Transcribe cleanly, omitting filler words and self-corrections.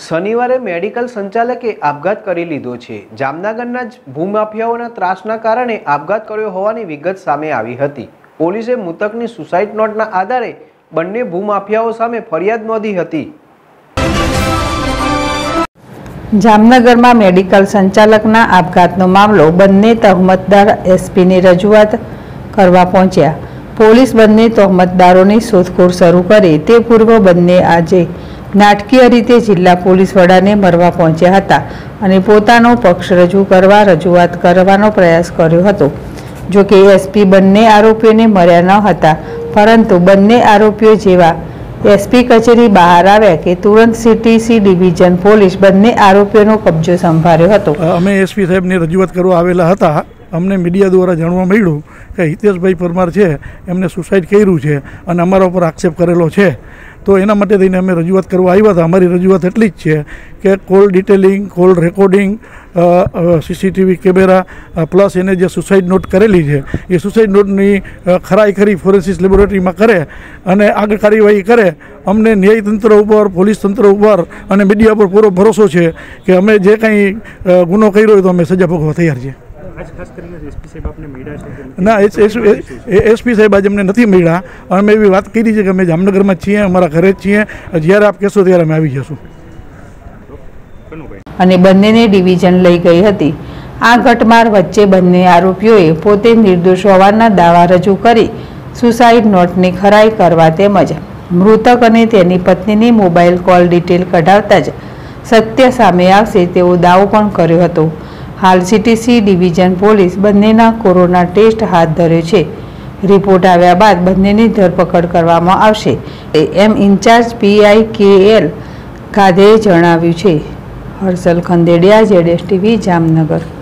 શનિવારે મેડિકલ સંચાલકે આપઘાત કરી લીધો છે। જામનગરના જ ભૂમાફિયાઓના ત્રાસના કારણે આપઘાત કર્યો હોવાની વિગત સામે આવી હતી। પોલીસે મૃતકની સુસાઇડ નોટના આધારે બંને ભૂમાફિયાઓ સામે ફરિયાદ નોંધી હતી। જામનગરમાં મેડિકલ સંચાલકના આપઘાતનો મામલો બંને તહોમતદાર એસપીની રજૂઆત કરવા પહોંચ્યા। પોલીસ બંને તહોમતદારોની શોધખોળ શરૂ કરી તે પૂર્વ બંને આજે નાટકીય રીતે જિલ્લા પોલીસ વડાને મળવા પહોંચ્યા હતા અને પોતાનો પક્ષ રજૂ કરવા રજૂઆત કરવાનો પ્રયાસ કર્યો હતો। જો કે એસપી બંને આરોપીઓને મળ્યા ન હતા, પરંતુ બંને આરોપીઓ જેવા એસપી કચેરી બહાર આવ્યા કે તુરંત સીટીસી ડિવિઝન પોલીસ બંને આરોપીઓનો કબજો સંભાળ્યો હતો। અમે એસપી સાહેબની રજૂઆત કરવા આવેલા હતા। અમને મીડિયા દ્વારા જાણવા મળ્યું કે હિતેશભાઈ પરમાર છે એમને સુસાઇડ કર્યું છે અને અમારા ઉપર આક્ષેપ કરેલો છે। તો એના માટે થઈને અમે રજૂઆત કરવા આવ્યા હતા। અમારી રજૂઆત એટલી જ છે કે call detailing, call recording, CCTV camera plus એને જે સુસાઇડ નોટ કરેલી છે એ સુસાઇડ નોટની ખરાઈ ખરી ફોરેન્સિક લેબોરેટરીમાં કરે અને આગળ કાર્યવાહી કરે। અમને ન્યાયતંત્ર ઉપર, પોલીસ તંત્ર ઉપર અને મીડિયા પર પૂરો ભરોસો છે કે અમે જે કંઈ ગુનો કર્યો હોય તો અમે સજા ભોગવવા તૈયાર છીએ। ના, એસપી સાહેબ આજે અમને નથી મળ્યા અને અમે એવી વાત કરી છે કે અમે જામનગરમાં જ છીએ, અમારા ઘરે જ છીએ। જ્યારે આપ કહેશો ત્યારે અમે આવી જશું। અને બંનેને ડિવિઝન લઈ ગઈ હતી। આ ઘટમાર વચ્ચે બંને આરોપીઓએ પોતે નિર્દોષ હોવાના દાવા રજૂ કરી સુસાઇડ નોટની ખરાઈ કરવા તેમજ મૃતક અને તેની પત્નીની મોબાઈલ કોલ ડિટેલ કઢાવતા જ સત્ય સામે આવશે તેવો દાવો પણ કર્યો હતો। હાલ સીટીસી ડિવિઝન પોલીસ બંનેના કોરોના ટેસ્ટ હાથ ધર્યો છે। રિપોર્ટ આવ્યા બાદ બંનેની ધરપકડ કરવામાં આવશે એમ ઇન્ચાર્જ પીઆઈ KL ગાધેએ જણાવ્યું છે। હર્ષલ ખંદેડિયા, ZSTV, જામનગર।